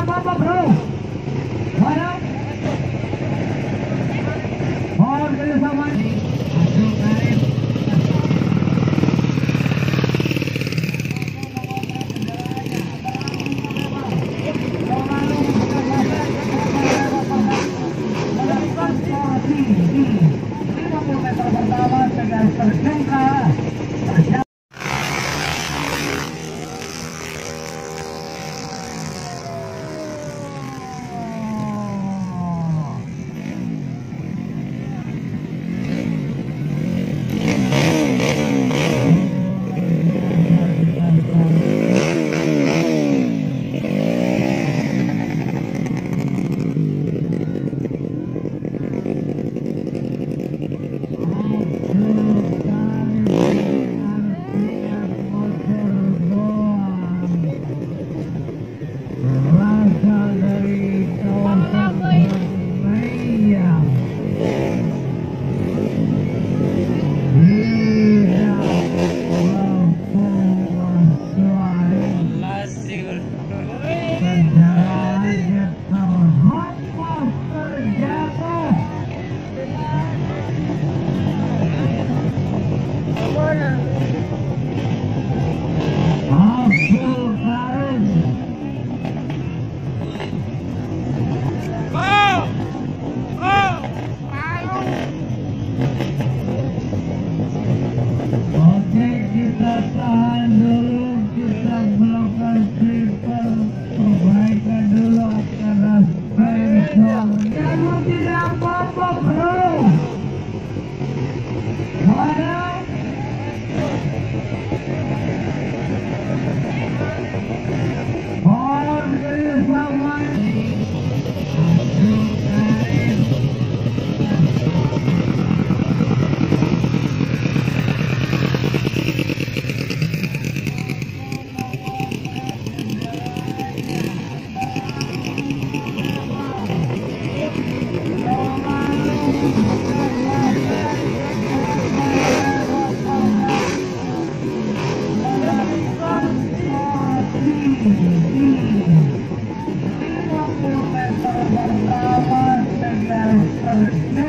apa-apa bro. Mana? Mohon kerjasama. Masuk Karim. Melakukan porsi di 50 meter pertama dengan terjungka. Oke, kita tahan dulu, kita melakukan triple perbaikan dulu karena sponsor. Kamu tidak apa-apa bro. Mana? Mohon kerjasama. Meter pertama dengan